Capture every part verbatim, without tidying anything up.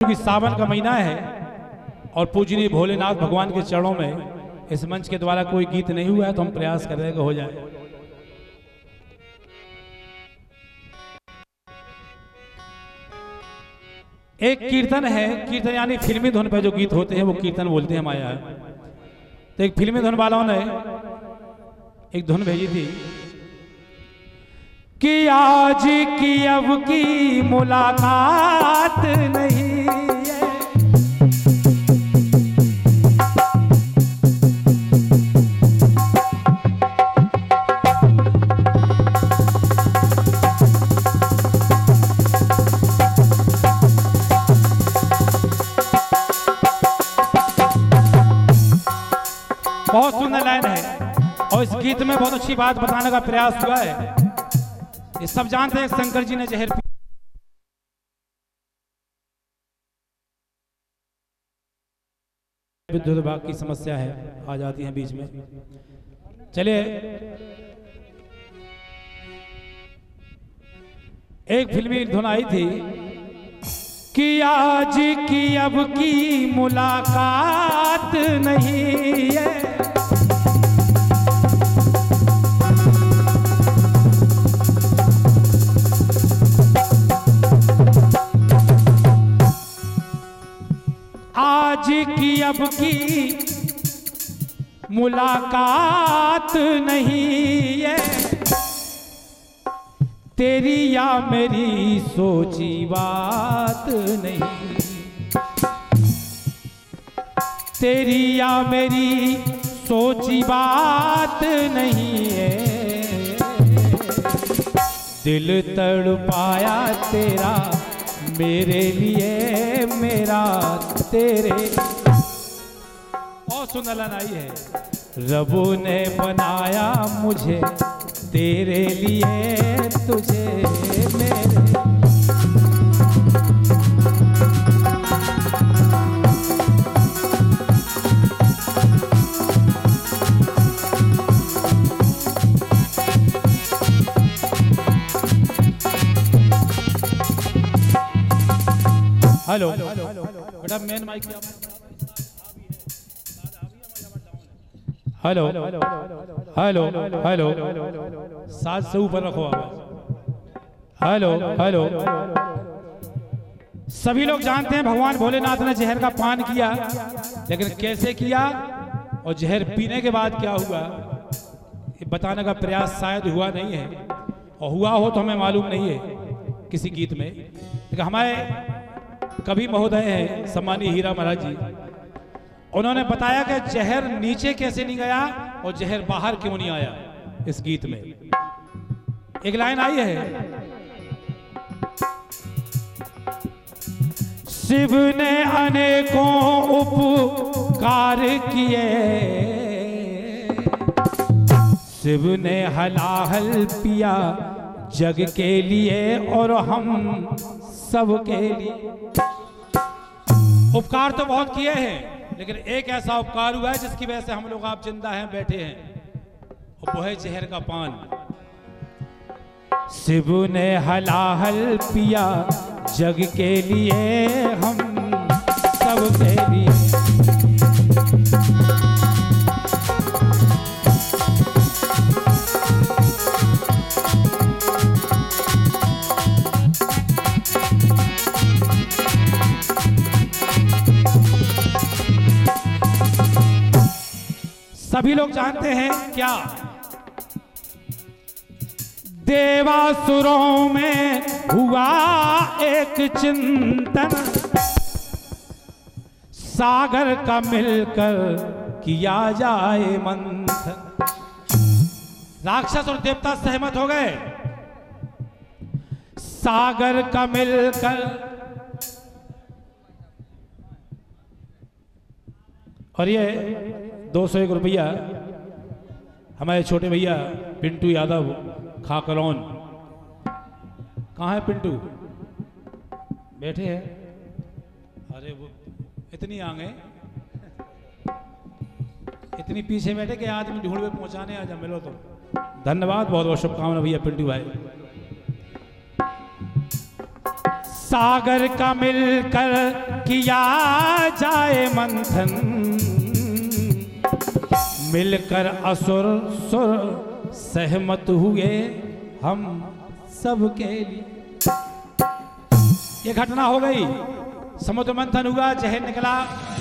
क्योंकि सावन का महीना है और पूजनीय भोलेनाथ भगवान के चरणों में इस मंच के द्वारा कोई गीत नहीं हुआ है, तो हम प्रयास कर रहे हैं कि हो जाए। एक कीर्तन है, कीर्तन यानी फिल्मी धुन पे जो गीत होते हैं वो कीर्तन बोलते हैं हमारे यहाँ। तो एक फिल्मी धुन वालों ने एक धुन भेजी थी कि आज की अब की मुलाकात नहीं है, बहुत सुंदर लाइन है और इस गीत में बहुत अच्छी बात बताने का प्रयास हुआ है। ये सब जानते हैं शंकर जी ने जहर पी विद्युत विभाग की समस्या है, आ जाती है बीच में। चलिए एक फिल्मी धुन आई थी कि आज की अब की मुलाकात नहीं है, आज की अब की मुलाकात नहीं है, तेरी या मेरी सोची बात नहीं, तेरी या मेरी सोची बात नहीं है, दिल तड़पाया तेरा मेरे लिए मेरा तेरे। बहुत सुंदर लाइन आई है, रबू ने बनाया मुझे तेरे लिए तुझे मेरे। हेलो बेटा main mike hello hello hello सात से ऊपर रखो आवाज। हेलो हेलो सभी लोग जानते हैं भगवान भोलेनाथ ने जहर का पान किया, लेकिन कैसे किया और जहर पीने के बाद क्या हुआ ये बताने का प्रयास शायद हुआ नहीं है, और हुआ हो तो हमें मालूम नहीं है किसी गीत में। लेकिन हमारे कवि महोदय हैं सम्मानीय हीरा महाराज जी, उन्होंने बताया कि जहर नीचे कैसे नहीं गया और जहर बाहर क्यों नहीं आया। इस गीत में एक लाइन आई है, शिव ने अनेकों उपकार किए, शिव ने हलाहल पिया जग के लिए और हम सब के लिए। उपकार तो बहुत किए हैं, लेकिन एक ऐसा उपकार हुआ है जिसकी वजह से हम लोग आप जिंदा हैं, बैठे हैं, और वो है जहर का पान। शिव ने हलाहल पिया जग के लिए हम सब के लिए। सभी लोग जानते हैं क्या, देवासुरों में हुआ एक चिंतन, सागर का मिलकर किया जाए मंथन। राक्षस और देवता सहमत हो गए, सागर का मिलकर, और ये दो सौ एक रुपया हमारे छोटे भैया पिंटू यादव खाकरौन, कहाँ है पिंटू? बैठे हैं। अरे वो इतनी आगे इतनी पीछे बैठे कि आदमी ढूंढ में पहुंचाने आ जा, मिलो तो। धन्यवाद, बहुत बहुत शुभकामना भैया पिंटू भाई। सागर का मिलकर किया जाए मंथन, मिलकर असुर सुर सहमत हुए हम सबके लिए। ये घटना हो गई, समुद्र मंथन हुआ, जहर निकला।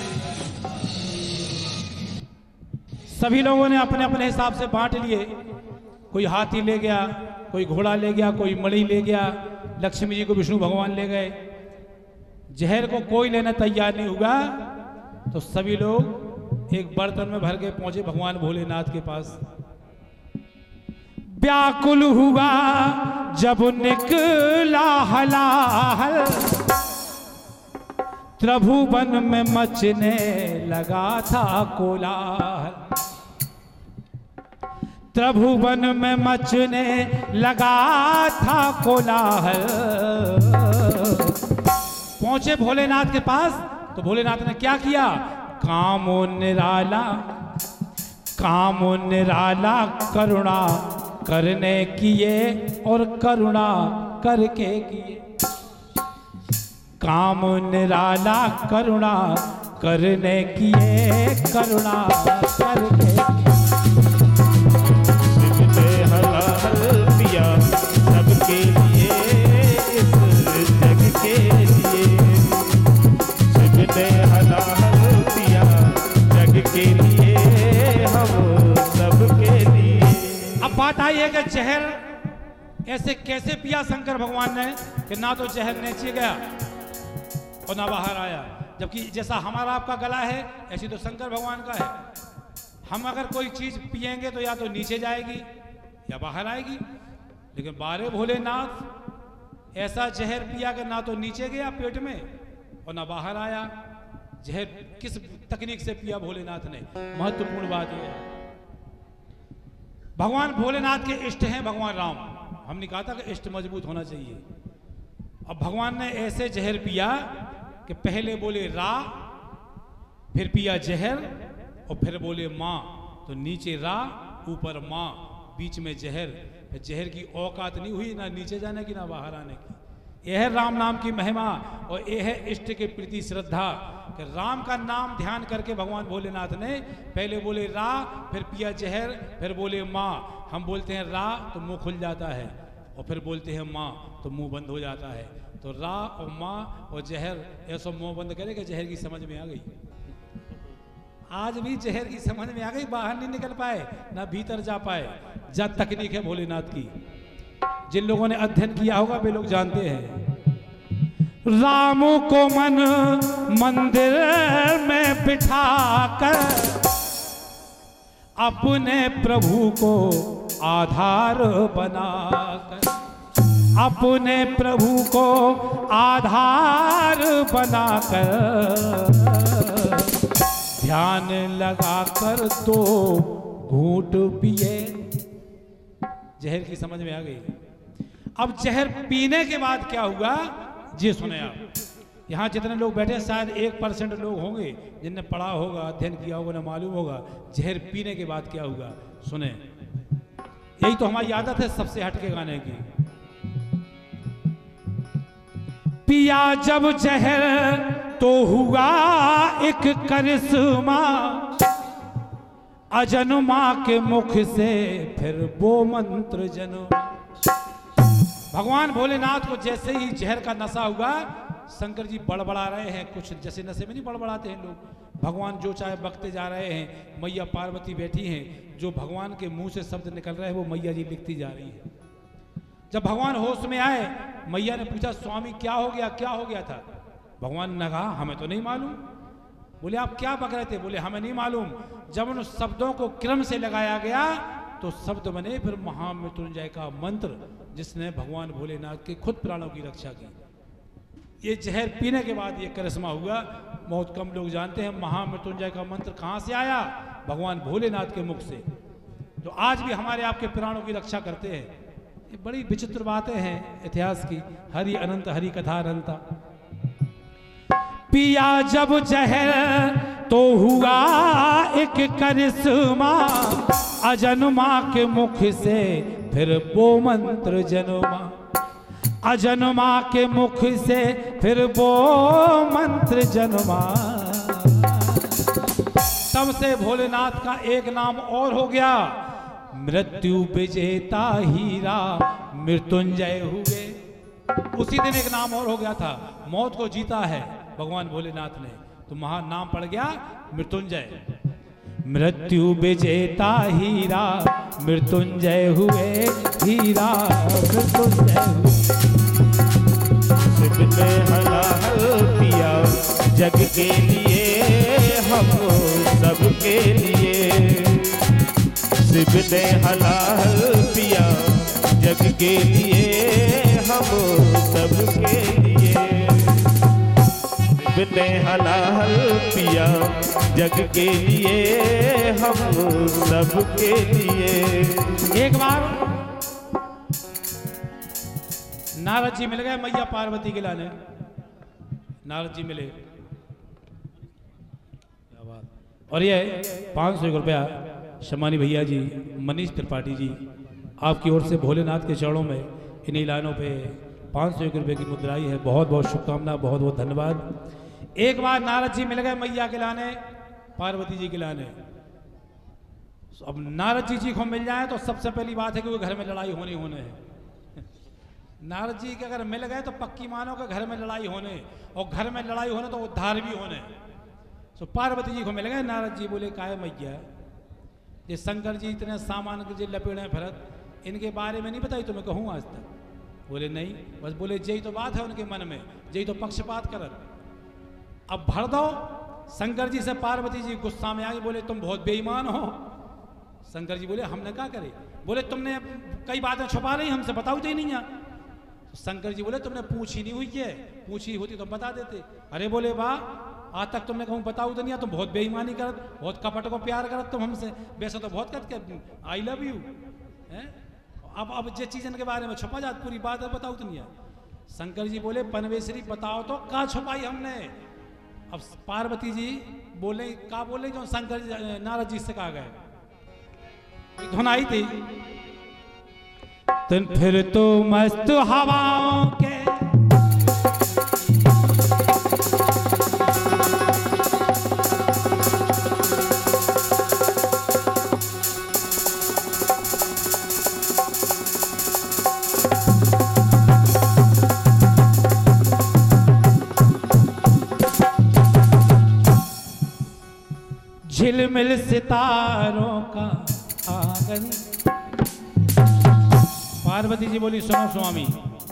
सभी लोगों ने अपने अपने हिसाब से बांट लिए। कोई हाथी ले गया, कोई घोड़ा ले गया, कोई मणि ले गया, लक्ष्मी जी को विष्णु भगवान ले गए। जहर को कोई लेना तैयार नहीं हुआ, तो सभी लोग एक बर्तन में भर के पहुंचे भगवान भोलेनाथ के पास। व्याकुल हुआ जब निकला हलाहल, त्रिभुवन में मचने लगा था कोलाहल। त्रिभुवन में मचने लगा था कोलाहल। पहुंचे भोलेनाथ के पास, तो भोलेनाथ ने क्या किया? कामो निराला, कामो निराला करुणा करने किए और करुणा करके किए। काम निराला करुणा करने किए, करुणा करके पिया सबके लिए, इस जग के लिए। सबने हलाल पिया जग के लिए, हम सबके लिए। अब बात आई है कि जहर ऐसे कैसे पिया शंकर भगवान ने कि ना तो जहर नीचे गया और ना बाहर आया। जबकि जैसा हमारा आपका गला है, ऐसी तो शंकर भगवान का है। हम अगर कोई चीज पिएंगे तो या तो नीचे जाएगी या बाहर आएगी, लेकिन बारे भोलेनाथ ऐसा जहर पिया कि ना तो नीचे गया पेट में और ना बाहर आया। जहर किस तकनीक से पिया भोलेनाथ ने, महत्वपूर्ण बात यह है। भगवान भोलेनाथ के इष्ट हैं भगवान राम। हमने कहा था कि इष्ट मजबूत होना चाहिए। अब भगवान ने ऐसे जहर पिया कि पहले बोले रा, फिर पिया जहर और फिर बोले माँ। तो नीचे रा, ऊपर माँ, बीच में जहर। जहर की औकात नहीं हुई ना नीचे जाने की ना बाहर आने की। यह है राम नाम की महिमा और यह है इष्ट के प्रति श्रद्धा कि राम का नाम ध्यान करके भगवान भोलेनाथ ने पहले बोले रा, फिर पिया जहर, फिर बोले माँ। हम बोलते हैं रा तो मुंह खुल जाता है और फिर बोलते हैं माँ तो मुंह बंद हो जाता है। तो रा और माँ और जहर ऐसा मुंह बंद करेगा, जहर की समझ में आ गई। आज भी जहर की समझ में आ गई, बाहर नहीं निकल पाए ना भीतर जा पाए। जा तकनीक है भोलेनाथ की। जिन लोगों ने अध्ययन किया होगा वे लोग जानते हैं। राम को मन मंदिर में बिठाकर अपने प्रभु को आधार बनाकर, अपने प्रभु को आधार बनाकर ध्यान लगाकर तो घूंट पिए। जहर की समझ में आ गई। अब जहर पीने के बाद क्या हुआ जी सुने आप। यहाँ जितने लोग बैठे शायद एक परसेंट लोग होंगे जिनने पढ़ा होगा, अध्ययन किया होगा, ना मालूम होगा जहर पीने के बाद क्या हुआ। सुने, यही तो हमारी आदत है सबसे हटके गाने की। पिया जब जहर तो हुआ एक करिश्मा, अजन्मा के मुख से फिर वो मंत्र जन्मा। भगवान भोलेनाथ को जैसे ही जहर का नशा हुआ, शंकर जी बड़बड़ा रहे हैं। कुछ जैसे नशे में नहीं बड़बड़ाते हैं लोग। भगवान जो चाहे बकते जा रहे हैं। मैया पार्वती बैठी हैं, जो भगवान के मुंह से शब्द निकल रहे हैं वो मैया जी लिखती जा रही है। जब भगवान होश में आए, मैया ने पूछा स्वामी क्या हो गया, क्या हो गया था। भगवान ने कहा हमें तो नहीं मालूम। बोले आप क्या बक रहे थे। बोले हमें नहीं मालूम। जब उन शब्दों को क्रम से लगाया गया तो शब्द बने फिर महामृत्युंजय का मंत्र, जिसने भगवान भोलेनाथ के खुद प्राणों की रक्षा की। ये जहर पीने के बाद ये करिश्मा हुआ। बहुत कम लोग जानते हैं महामृत्युंजय का मंत्र कहाँ से आया, भगवान भोलेनाथ के मुख से, जो आज भी हमारे आपके प्राणों की रक्षा करते हैं। ये बड़ी विचित्र बातें हैं इतिहास की। हरि अनंत हरि कथा अनंता। पिया जब जहर तो हुआ एक करिश्मा, अजन्मा के मुख से फिर वो मंत्र जन्मा। अजन्मा के मुख से फिर वो मंत्र जन्मा। तब से भोलेनाथ का एक नाम और हो गया, मृत्यु विजेता हीरा मृत्युंजय हुए। उसी दिन एक नाम और हो गया था, मौत को जीता है भगवान भोलेनाथ ने, तो महान नाम पड़ गया मृत्युंजय। मृत्यु विजेता हीरा मृत्युंजय हुए, हीरा मृत्युंजय हुए। शिव ने हलाहल पिया जग के लिए, हम सबके लिए। शिव ने हलाहल पिया जग के लिए, हम सबके लिए। शिव ने हलाहल पिया जग के लिए, हम सबके लिए। एक बार नारद जी मिल गए मैया पार्वती के लाने। नारद जी मिले, क्या बात। और ये पाँच सौ रुपया शमानी भैया जी, मनीष त्रिपाठी जी, आपकी ओर से भोलेनाथ के चरणों में इन्हीं लाइनों पे पाँच सौ रुपये की मुद्राई है। बहुत बहुत शुभकामना, बहुत बहुत धन्यवाद। एक बार नारद जी मिल गए मैया के लाने, पार्वती जी के लाने। अब नारद जी जी को मिल जाए तो सबसे पहली बात है कि वो घर में लड़ाई होनी होने है। नारद जी के अगर मिल गए तो पक्की मानो कि घर में लड़ाई होने, और घर में लड़ाई होने तो उद्धार भी होने। तो पार्वती जी को मिल गए। नारद जी बोले, काहे मैया, ये शंकर जी इतने सामान के जो लपेड़े भरत, इनके बारे में नहीं बताई तुम्हें कहूँ आज तक? बोले नहीं, बस बोले यही तो बात है उनके मन में, यही तो पक्षपात करत। अब भर दो। शंकर जी से पार्वती जी गुस्सा में आई, बोले तुम बहुत बेईमान हो। शंकर जी बोले हमने क्या करे? बोले तुमने कई बातें छुपा रही, हमसे बताओ तो ही नहीं है। शंकर जी बोले तुमने पूछी नहीं हुई है, पूछी होती तो बता देते। अरे बोले वाह, आज तक तुमने कहूँ बताऊ तो नहीं, तुम बहुत बेईमानी करत, बहुत कपट को प्यार करत तुम हमसे। वैसे तो बहुत करत के आई लव यू है। अब अब जे चीज के बारे में छुपा जात, पूरी बात बताऊ तो नहीं है। शंकर जी बोले पनवेश्वरी बताओ तो का छुपाई हमने। अब पार्वती जी बोले, का बोले जो शंकर जी नारद जी से कहा गए धुन आई थी, तुम फिर तो मस्त हवाओं के झिलमिल सितारों का आंगन। पार्वती जी बोली सुनो स्वामी,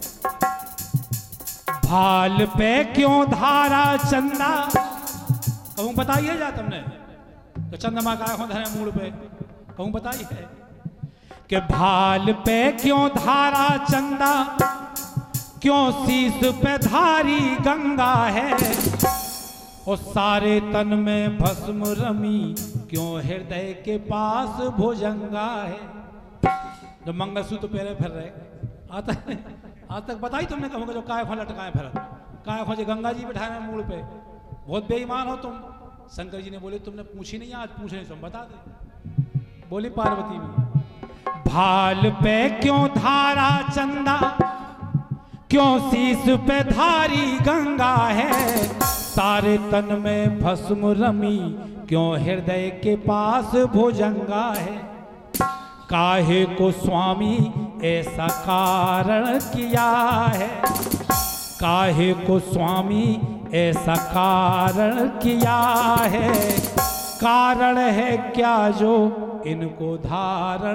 भाल पे क्यों धारा चंदा। कहूं बताइए जा तुमने तो चंद्रमा का आंखों धरे मूड पे, कहूं बताइए कि भाल पे क्यों धारा चंदा, क्यों शीश पे धारी गंगा है, और सारे तन में भस्म रमी, क्यों हृदय के पास भुजंगा है। जो मंगलसूत्र पहले फिर रहे आज तक आज तक बताई तुमने कहूँगा जो काय खो लटकाए फिर काय खो जो गंगा जी बैठाए मूड पे, बहुत बेईमान हो तुम। शंकर जी ने बोले तुमने पूछी नहीं, आज पूछ रहे तुम बता दे। बोली पार्वती में, भाल पे क्यों धारा चंदा, क्यों शीश पे धारी गंगा है, सारे तन में भस्म रमी, क्यों हृदय के पास भुजंगा है। काहे को स्वामी ऐसा कारण किया है, काहे को स्वामी ऐसा कारण किया है, कारण है क्या जो इनको धारण,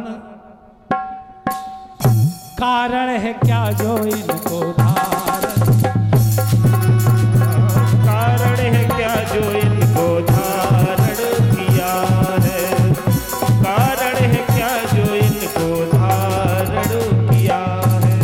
कारण है क्या जो इनको धारण, कारण है क्या जो इनको धारण किया है, कारण है क्या जो इनको धारण किया है।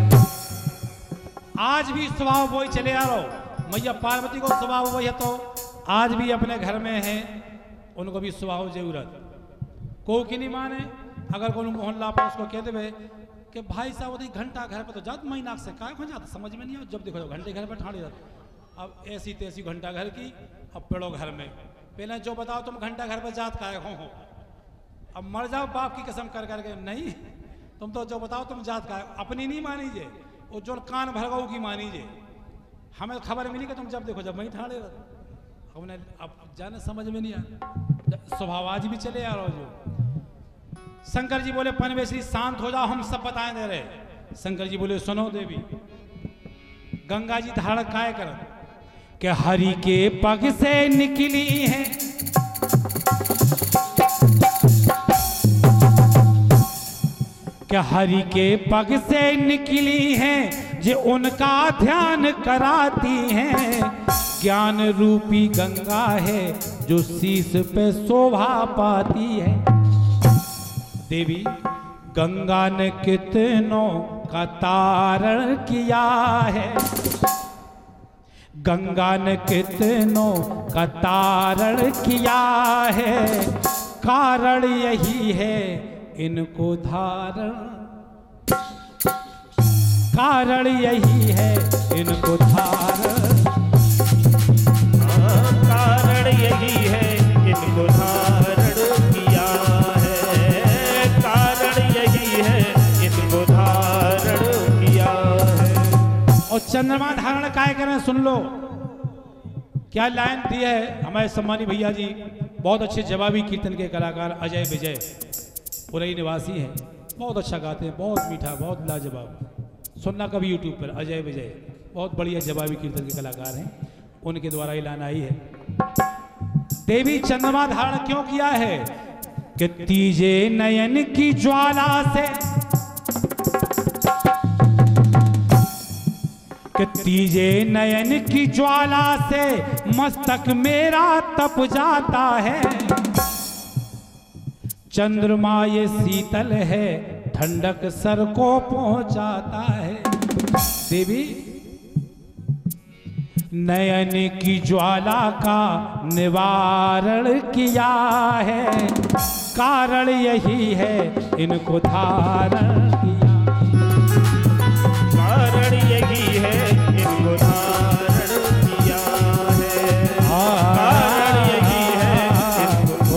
आज भी स्वभाव वही चले आ रहा हो। मैया पार्वती को स्वभाव वही है तो आज भी अपने घर में है, उनको भी स्वभाव जरूरत को की नहीं माने। अगर कोई मोहल्ला पर उसको कह दे कि भाई साहब वो घंटा घर पर तो जात महीना से काय हो जाता, समझ में नहीं आता। जब देखो तो घंटे घर पर ठाणे जाता। अब ऐसी तैसी घंटा घर की, अब पेड़ो घर में। पहले जो बताओ तुम घंटा घर पर जात काय हो, अब मर जाओ बाप की कसम कर करके। नहीं, तुम तो जो बताओ तुम जात काय, अपनी नहीं मानी जे, वो जो कान भरगाऊ की मानी जे हमें खबर मिली कि तुम जब देखो जब वही ठाड़े हमने अब जाने समझ में नहीं आया स्वभाव आज भी चले आ रहा जो शंकर जी बोले पनवेशी शांत हो जाओ हम सब बताए दे रहे। शंकर जी बोले सुनो देवी गंगा जी धारण काय कर के हरि के पग से निकली है कि हरि के पग से निकली हैं जो उनका ध्यान कराती हैं। ज्ञान रूपी गंगा है जो शीश पे शोभा पाती है। देवी गंगा ने कितनों का तारण किया है, गंगा ने कितनों का तारण किया है। कारण यही है इनको धारण, कारण यही है इनको धारण, कारण यही है इनको धारण किया है। कारण यही है इनको धारण किया है। और चंद्रमा धारण काय करें सुन लो क्या लाइन दी है हमारे सम्मानी भैया जी, बहुत अच्छे जवाबी कीर्तन के कलाकार अजय विजय उरई निवासी हैं, बहुत अच्छा गाते हैं, बहुत मीठा, बहुत लाजवाब। सुनना कभी यूट्यूब पर अजय विजय, बहुत बढ़िया जवाबी कीर्तन के कलाकार हैं, उनके द्वारा ये लाइन आई है। देवी चंद्रमा धारण क्यों किया है कि तीजे नयन की ज्वाला से, कि तीजे नयन की ज्वाला से मस्तक मेरा तप जाता है। चंद्रमा ये शीतल है ठंडक सर को पहुंचाता है। देवी नयन की ज्वाला का निवारण किया है, कारण यही है इनको धारण किया, कारण यही है इनको धारण किया है। कारण यही है इनको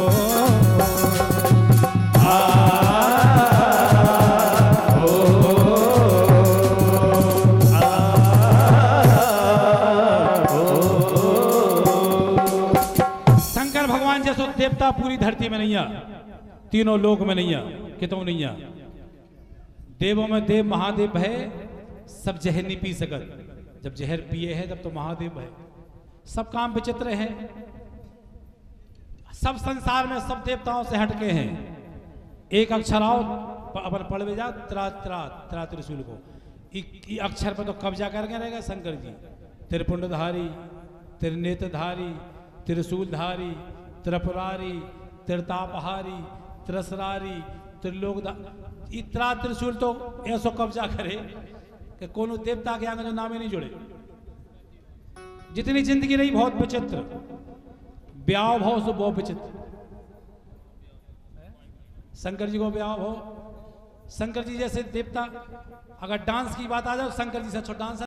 शंकर भगवान जैसो देवता पूरी धरती में नहीं आ, तीनों लोक में नहीं आ, कितों नहीं आ। देवों में देव महादेव है, सब जहर नहीं पी सकत, जब जहर पिए है तब तो महादेव है। सब काम विचित्र है, सब संसार में सब देवताओं से हटके हैं। एक अक्षर आओ अपन पढ़ में जा त्रा त्रा त्रा त्रिशूल को, ई अक्षर पर तो कब्जा करके रहेगा शंकर जी। त्रिपुंडधारी, त्रिनेत्रधारी, त्रिशूलधारी, त्रिपुरारी, त्रितापहारी, त्रिसरारी, त्रिलोकधारी, इतना त्रिशूल तो ऐसा कब्जा करे कि कोनो देवता के आगे जो नाम ही नहीं जुड़े। जितनी जिंदगी रही बहुत विचित्र, ब्याह भाव से बहुत विचित्र। शंकर जी को ब्याह भाव, शंकर जी जैसे देवता, अगर डांस की बात आ जाए शंकर जी से अच्छा डांस